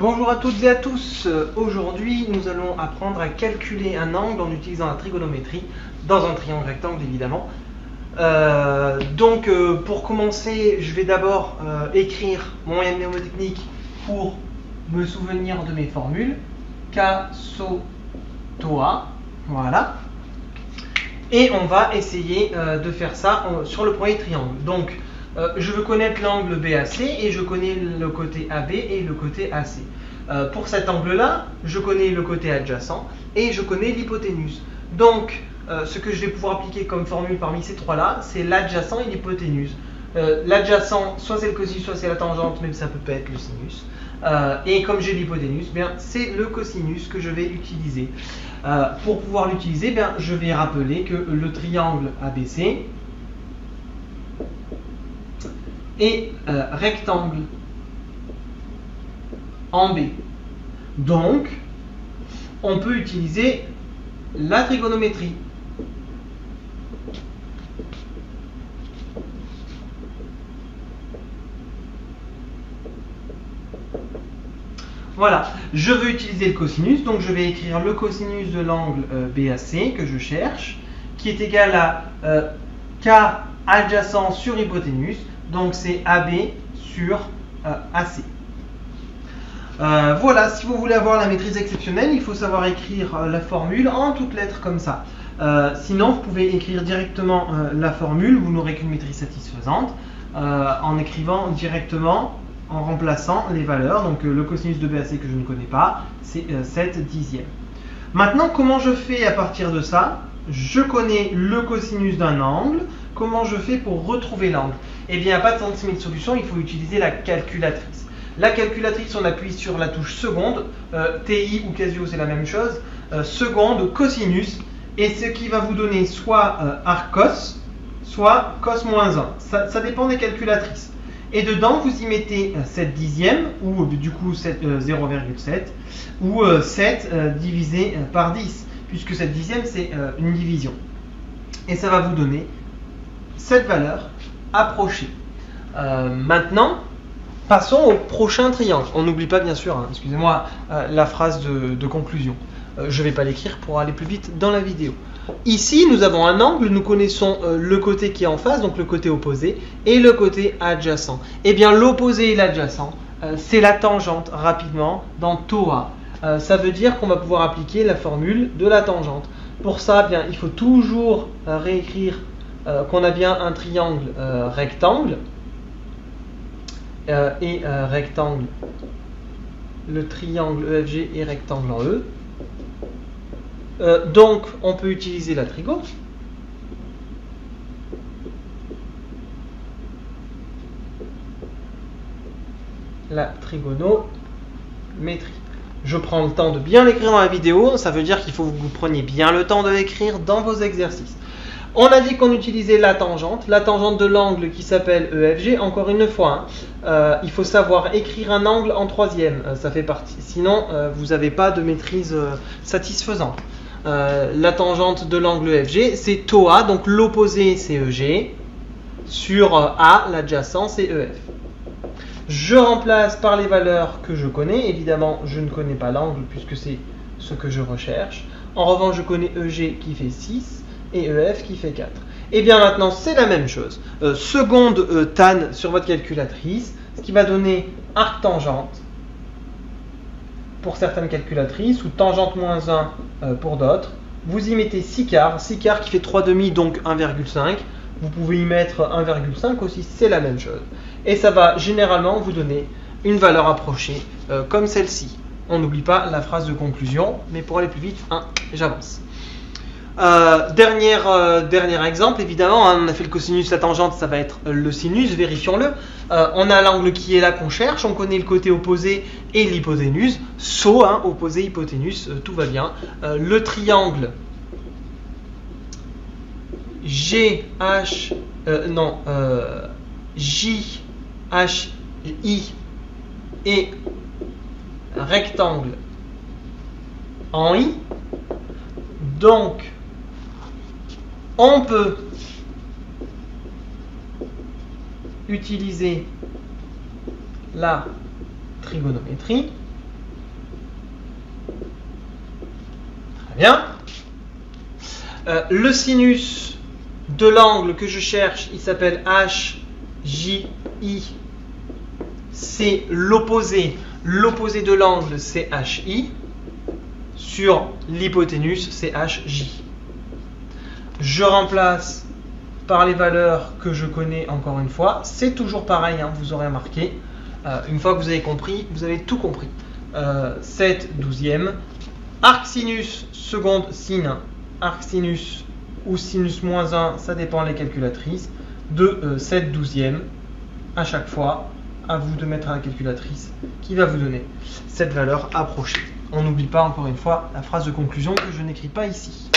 Bonjour à toutes et à tous. Aujourd'hui, nous allons apprendre à calculer un angle en utilisant la trigonométrie dans un triangle rectangle, évidemment. Pour commencer, je vais d'abord écrire mon moyen mnémotechnique pour me souvenir de mes formules. K, SO, TOA. Voilà. Et on va essayer de faire ça sur le premier triangle. Donc, je veux connaître l'angle BAC et je connais le côté AB et le côté AC. Pour cet angle-là, je connais le côté adjacent et je connais l'hypoténuse. Donc, ce que je vais pouvoir appliquer comme formule parmi ces trois-là, c'est l'adjacent et l'hypoténuse. L'adjacent, soit c'est le cosinus, soit c'est la tangente, même ça peut être le sinus. Et comme j'ai l'hypoténuse, c'est le cosinus que je vais utiliser. Pour pouvoir l'utiliser, je vais rappeler que le triangle ABC est rectangle en B. Donc, on peut utiliser la trigonométrie. Voilà, je veux utiliser le cosinus, donc je vais écrire le cosinus de l'angle BAC que je cherche, qui est égal à K adjacent sur hypoténuse, donc c'est AB sur AC. Voilà, si vous voulez avoir la maîtrise exceptionnelle, il faut savoir écrire la formule en toutes lettres comme ça. Sinon, vous pouvez écrire directement la formule, vous n'aurez qu'une maîtrise satisfaisante, en écrivant directement, en remplaçant les valeurs. Donc le cosinus de BAC que je ne connais pas, c'est 7 dixièmes. Maintenant, comment je fais à partir de ça? Je connais le cosinus d'un angle. Comment je fais pour retrouver l'angle? Eh bien, pas de 36 000 solutions, il faut utiliser la calculatrice. La calculatrice, on appuie sur la touche seconde, TI ou Casio, c'est la même chose, seconde, cosinus, et ce qui va vous donner soit arccos, soit cos moins 1. Ça dépend des calculatrices. Et dedans, vous y mettez 7 dixièmes, ou du coup 0,7, ou 7 divisé par 10, puisque 7 dixièmes, c'est une division. Et ça va vous donner cette valeur approchée. Maintenant, passons au prochain triangle. On n'oublie pas, bien sûr, excusez-moi, la phrase de conclusion. Je ne vais pas l'écrire pour aller plus vite dans la vidéo. Ici, nous avons un angle, nous connaissons le côté qui est en face, donc le côté opposé, et le côté adjacent. Eh bien, l'opposé et l'adjacent, c'est la tangente, rapidement, dans TOA. Ça veut dire qu'on va pouvoir appliquer la formule de la tangente. Pour ça, il faut toujours réécrire qu'on a bien un triangle rectangle, rectangle, le triangle EFG est rectangle en E. Donc, on peut utiliser la trigo. La trigonométrie. Je prends le temps de bien l'écrire dans la vidéo. Ça veut dire qu'il faut que vous preniez bien le temps de l'écrire dans vos exercices. On a dit qu'on utilisait la tangente de l'angle qui s'appelle EFG. Encore une fois, il faut savoir écrire un angle en troisième. Ça fait partie. Sinon, vous n'avez pas de maîtrise satisfaisante. La tangente de l'angle EFG, c'est TOA, donc l'opposé c'est EG, sur A, l'adjacent c'est EF. Je remplace par les valeurs que je connais, évidemment je ne connais pas l'angle puisque c'est ce que je recherche. En revanche, je connais EG qui fait 6 et EF qui fait 4. Et bien maintenant c'est la même chose. Seconde tan sur votre calculatrice, ce qui va donner arc-tangente pour certaines calculatrices, ou tangente moins 1 pour d'autres. Vous y mettez 6 quarts qui fait 3,5, donc 1,5. Vous pouvez y mettre 1,5 aussi, c'est la même chose. Et ça va généralement vous donner une valeur approchée comme celle-ci. On n'oublie pas la phrase de conclusion, mais pour aller plus vite, j'avance. Dernier exemple, évidemment, on a fait le cosinus, la tangente, ça va être le sinus, vérifions-le. On a l'angle qui est là qu'on cherche, on connaît le côté opposé et l'hypoténuse. SO, opposé, hypoténuse, tout va bien. Le triangle JHI est rectangle en I. Donc, on peut utiliser la trigonométrie Bien. Le sinus de l'angle que je cherche, il s'appelle HJI. C'est l'opposé. L'opposé de l'angle, c'est HI. Sur l'hypoténuse, c'est HJ. Je remplace par les valeurs que je connais encore une fois. C'est toujours pareil, hein, vous aurez remarqué. Une fois que vous avez compris, vous avez tout compris. 7 douzièmes. Arc sinus, seconde sin, arc sinus ou sinus moins 1, ça dépend les calculatrices, de 7 douzièmes à chaque fois. À vous de mettre à la calculatrice qui va vous donner cette valeur approchée. On n'oublie pas encore une fois la phrase de conclusion que je n'écris pas ici.